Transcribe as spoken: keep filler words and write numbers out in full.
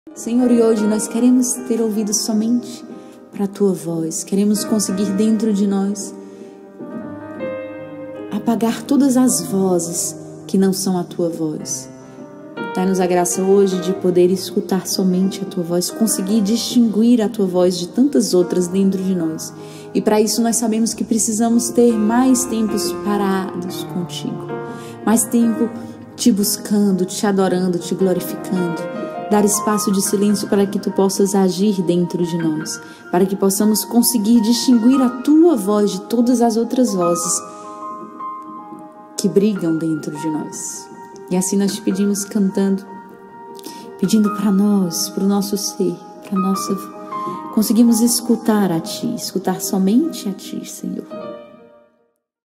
Senhor, e hoje nós queremos ter ouvido somente para a Tua voz. Queremos conseguir dentro de nós apagar todas as vozes que não são a Tua voz. Dá-nos a graça hoje de poder escutar somente a Tua voz, conseguir distinguir a Tua voz de tantas outras dentro de nós. E para isso nós sabemos que precisamos ter mais tempos parados contigo, mais tempo te buscando, te adorando, te glorificando. Dar espaço de silêncio para que Tu possas agir dentro de nós, para que possamos conseguir distinguir a Tua voz de todas as outras vozes que brigam dentro de nós. E assim nós te pedimos cantando, pedindo para nós, para o nosso ser, para nossa, conseguimos escutar a Ti, escutar somente a Ti, Senhor.